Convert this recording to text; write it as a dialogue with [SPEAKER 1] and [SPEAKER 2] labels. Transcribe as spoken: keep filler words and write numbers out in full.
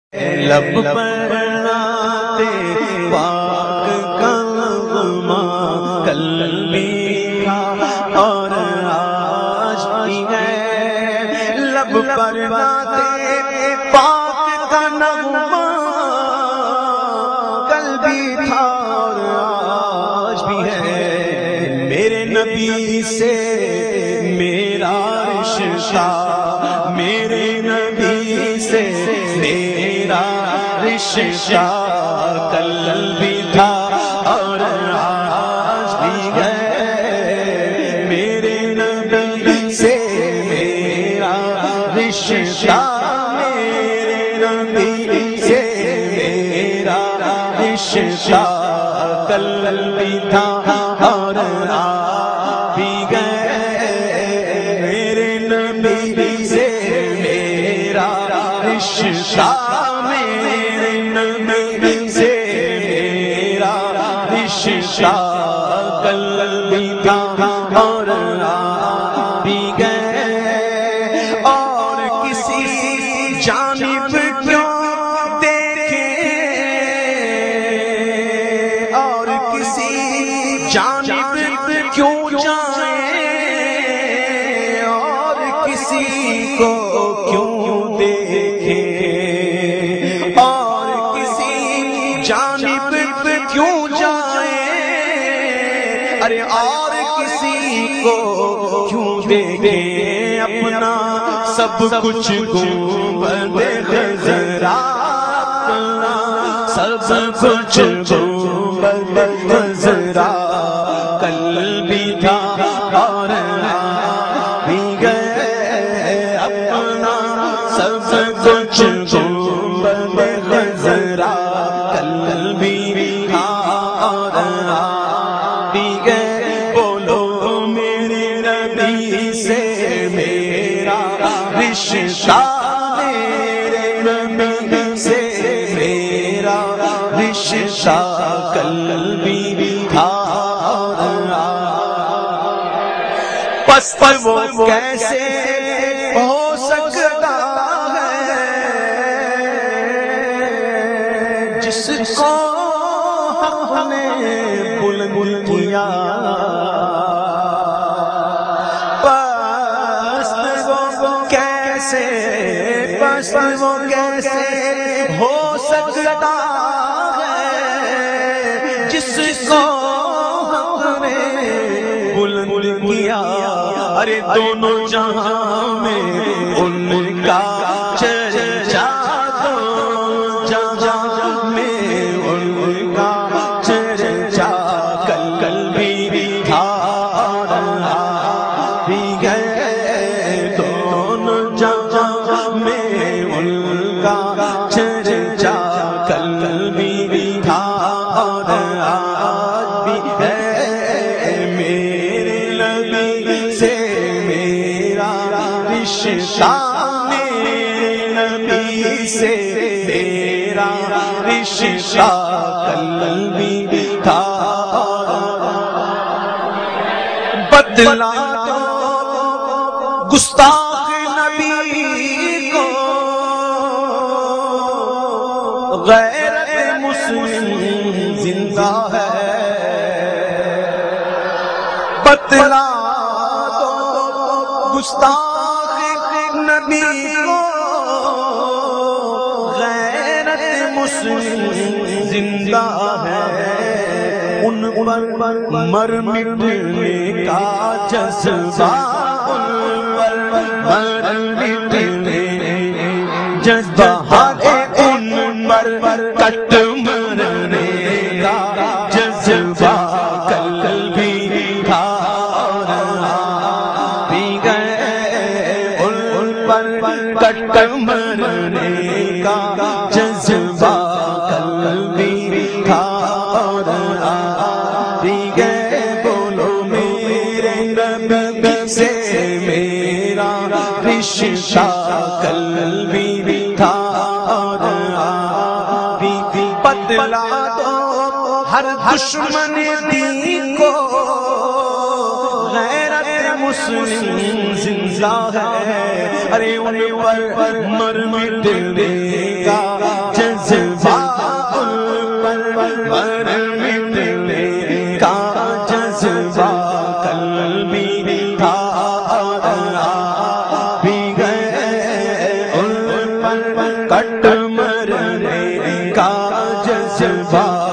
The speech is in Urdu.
[SPEAKER 1] لب پر نعت پاک کا نغمہ کل بھی تھا اور آج بھی ہے۔ لب پر نعت پاک کا نغمہ کل بھی تھا اور آج بھی ہے۔ میرے نبی سے میرا رشتہ، میرے نبی سے میرا رشتہ کل بھی تھا اور آج بھی ہے۔ میرے نبی سے میرا رشتہ، میرے نبی سے میرا رشتہ کل بھی تھا اور آج بھی ہے۔ میرے نبی سے میرا رشتہ، میرے نبی سے میرا رشتہ کل بھی تھا اور آج بھی ہے۔ اور کسی جانب کیوں دیکھیں، اور کسی جانب کیوں جائیں، اور کسی کو کیوں دیکھیں، اور کسی جانب کیوں جائیں، ارے اور کسی کو کیوں دیکھیں، اپنا سب کچھ گنبد خضرا، اپنا سب کچھ گنبد خضرا کل بھی تھا اور آج بھی ہے۔ اپنا سب کچھ گنبد خضرا کل بھی تھا اور آج بھی ہے۔ بولو میرے نبی سے میرا رشتہ، میرے نبی سے میرا رشتہ کل بھی تھا اور آج۔ پس پس وہ کیسے ہو سکتا ہے جس کو حق نے بلند کیا، پس وہ کیسے پس وہ کیسے ہو سکتا ہے جس کو حق نے بلند کیا۔ ارے دونوں جہاں میں ان کا چرچا، دونوں جہاں میں ان کا چرچا کل بھی تھا اور آج بھی ہے۔ دونوں جہاں میں ان کا چرچا کل بھی تھا اور آج بھی ہے۔ میرے نبی سے میرا رشتہ، میرے نبی سے میرا رشتہ کل بھی تھا اور بدلا تو گستاخ نبی کو غیرت مسلم زندہ ہے، بدلا تو گستاخ نبی کو غیرت مسلم زندہ ہے۔ ان پر مر مٹنے کا جذبہ، ان پر مر مٹنے جذبہ، ان پر کٹ مرنے کا جذبہ کل بھی تھا اور آج بھی ہے۔ ان پر کٹ مرنے کا جذبہ کل بھی تھا اور آج بھی ہے۔ بولو میرے نبی سے میرا رشتہ کل بھی تھا اور آج بھی۔ بدلا تو ہر دشمن دین کو غیرت مسلم زندہ ہے، ارے ان پر مر مٹنے کا کٹ مرنے کا جذبہ